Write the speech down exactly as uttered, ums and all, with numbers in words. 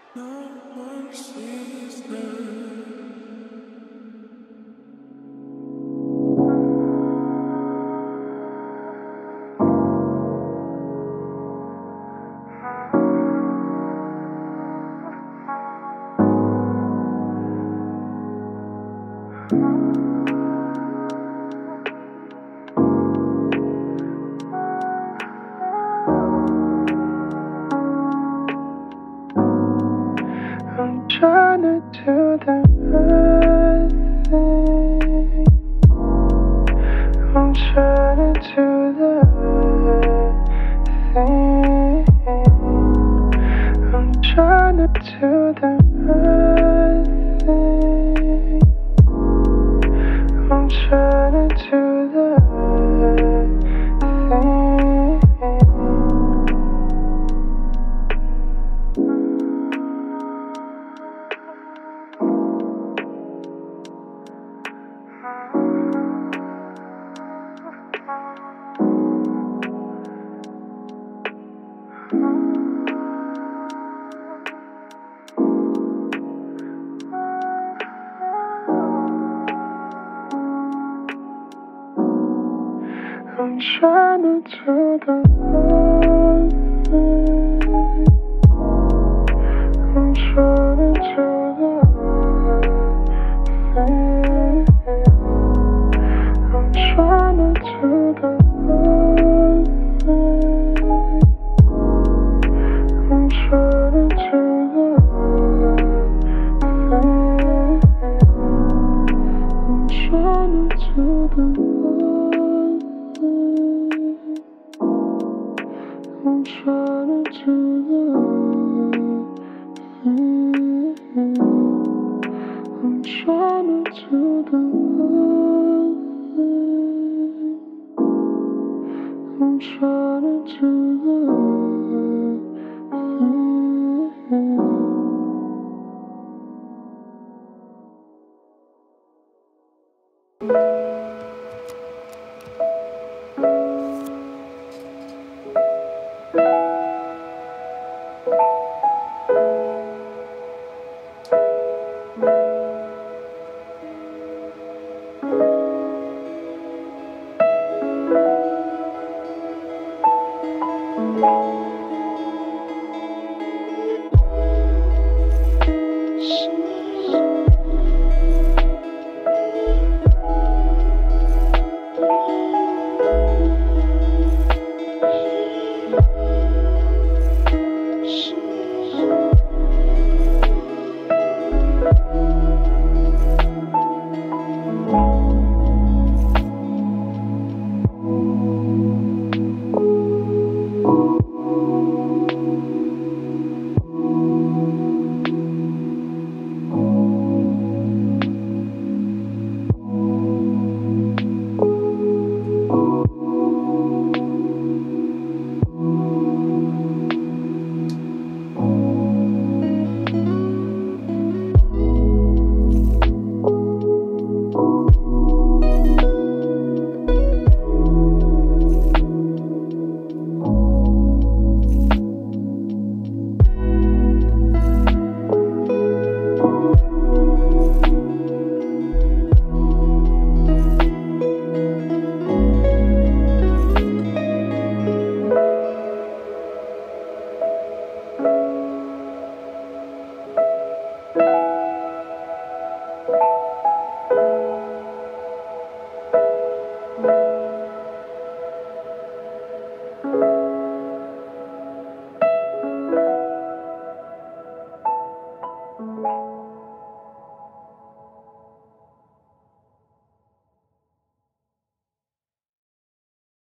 No one sees them. I'm trying to do the right thing. I'm trying to do the right thing. I'm trying to do the right thing. I'm trying to do the right thing. I'm trying to do the right thing. I'm trying to do the right thing. I'm trying to do the right thing. I'm trying to do the right thing. I'm trying to do the right thing. I'm trying to do the right thing. I'm trying to do